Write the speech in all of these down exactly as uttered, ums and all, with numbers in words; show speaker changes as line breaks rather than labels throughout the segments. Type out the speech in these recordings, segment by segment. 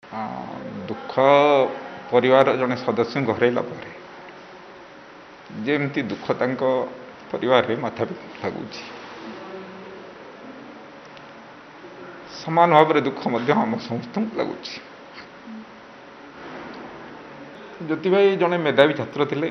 अ, दुख परिवार जड़े सदस्य हरैला जमती दुख तांक परिवार में माथा लगुच समान भाव में दुख आम समस्त लगुच। ज्योति भाई जड़े मेधावी छात्र थे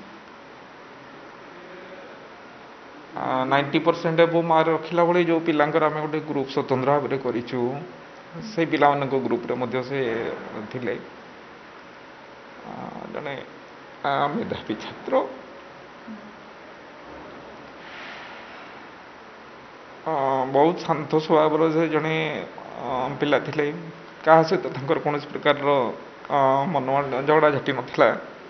नाइंटी परसेंट एबो मार्क रखिला बेले जो पिलांकर आम गोटे ग्रुप स्वतंत्र भाव में करूँ से पिला ग्रुप रे से थिले जड़े मेधावी छात्र बहुत शांत स्वभाव से जड़े पिला थिले क्या सहित कौन प्रकार मन झगड़ा झाटी नाला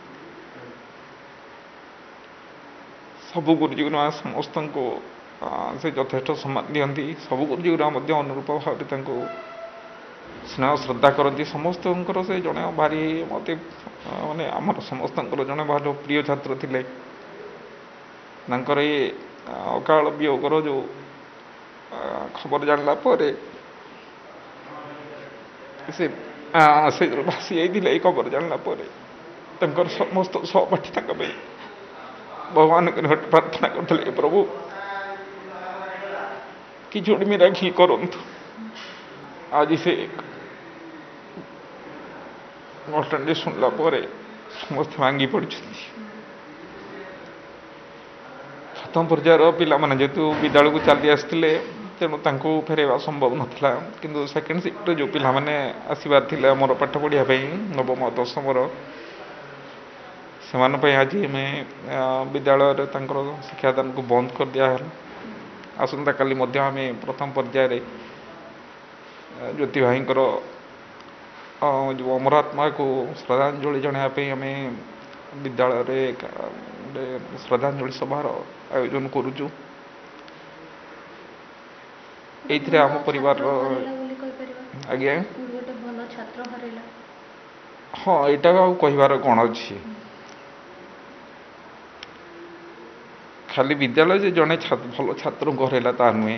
सबू गुरुजीगुरुमा समस्त को से यथेष्ट सम्मान दिखती सबू गुरुजीगुरुमा अनुरूप भाव स्नेह श्रद्धा करती समस्त से जड़े भारी मत माने आम समस्त जड़े भारी प्रिय छात्र थे ये अकाल वियोगर जो खबर जानला से से भासी जाइए खबर जानला समस्त सहपाठी भगवान के निकट प्रार्थना करते प्रभु कि जोड़ मेरा घी करूँ आज से घटना शुणला समस्त भांगी पड़ प्रथम पर्यायर पिला माने जेतु विद्यालय को चली आसते तेणु फेरवा संभव नाला किंतु सेकेंड शिफ्ट जो पिला माने आसबार थे मोर पाठ पढ़ाई नवम दशम से आज आम विद्यालय शिक्षादान को बंद कर दिया आसंता काली आम प्रथम पर्यायर ज्योति भाई जो अमर आत्मा को श्रद्धांजलि जनायापी आम विद्यालय श्रद्धांजलि सभार आयोजन करुचु ये आम परिवार आज्ञा हाँ यहाँ कहबार कौन अच्छी खाली विद्यालय जे जड़े भल छात्र हरैला ता नुहे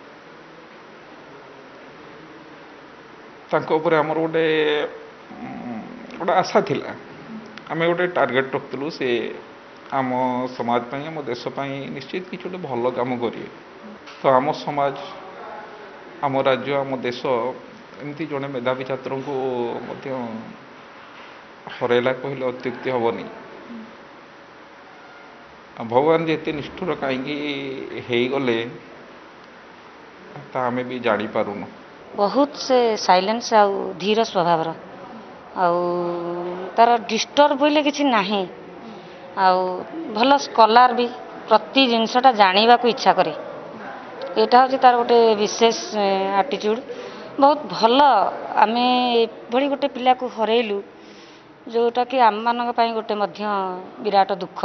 आमर गोटे गोटे आशा थिला आम गोटे टार्गेट रखुलु से आम समाज आम देशपाई निश्चित किसी गोटे भल कम करेंगे तो आम समाज आम राज्य आम देश एमती जड़े मेधावी छात्र को हरैला कहले अत्युक्ति हेनी भगवान जिते निष्ठुर कहीं गले आम भी जानी पारुन
बहुत से साइलेंस आ धीर स्वभाव तार डिस्टर्ब बोले किसी नहीं भल स्कॉलर भी प्रति जिनसटा जानवा को इच्छा करे यहाँ हूँ तार गोटे विशेष एटीट्यूड बहुत भल आम ये गोटे पिला को हरैलु जोटा कि आम मान गोटे विराट दुख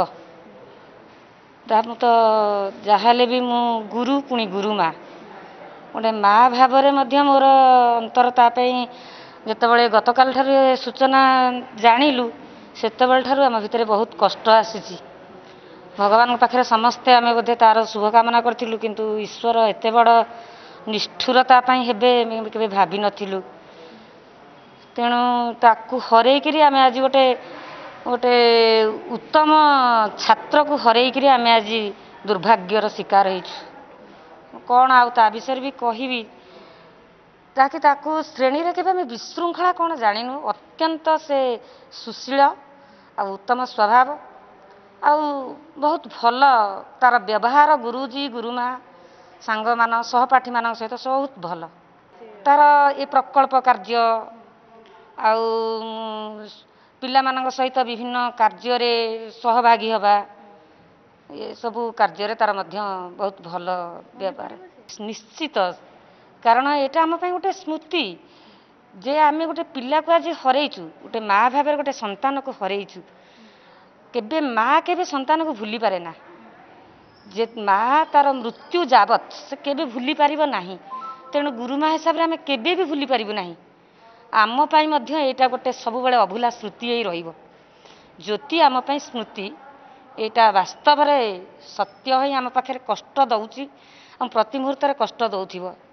मु तो जहाँ भी मु गुरु पुणी गुरु माँ गोटे माँ भाव में मोर अंतरतापी जितेबाला गतकाल सूचना जाणिलु से आम भितर बहुत कष्ट आसी भगवान पाखे समस्ते आम बोधे तार शुभकामना करूँ किंतु ईश्वर एत बड़ निष्ठुरता हे भावी नथिलु तेणु ताकू हरैकि आम आज गोटे गोटे उत्तम छात्र को हरैकि आम आज दुर्भाग्यर शिकार हो कौन आ विषय भी कहबी ताकि ताकू श्रेणी रे के विशृंखला कौन जानिनु अत्यंत से सुशील आ उत्तम स्वभाव आ बहुत भल तार व्यवहार गुरुजी गुरुमा सांग मान सहपाठी मान सहित बहुत भल तार ये प्रकल्प कार्य आ पिला मानक सहित विभिन्न कार्य रे सहभागी हवा ये सबू कार्य तार मध्य बहुत भल व्यवहार निश्चित कारण यहाँ आम गोटे स्मृति जे आम गोटे पिला को आज हरैचु गोटे माँ भाव गोटे संतान को हरैचु केबे माँ केबे संतान को भूली पारे ना जे माँ तार मृत्यु जावत से केबे भूली पारिबो नाही तेणु गुरुमा हिसाब रे आम केबे भी भूली पारिबो नाही आम पाई मध्य एटा गोटे सब बेले अभूला स्मृति ही रहिबो ज्योति आम पाई स्मृति एटा वास्तव रे सत्य ही आम पाखे कष्ट दउची हम प्रति मुहूर्त कष्ट दउथिबो।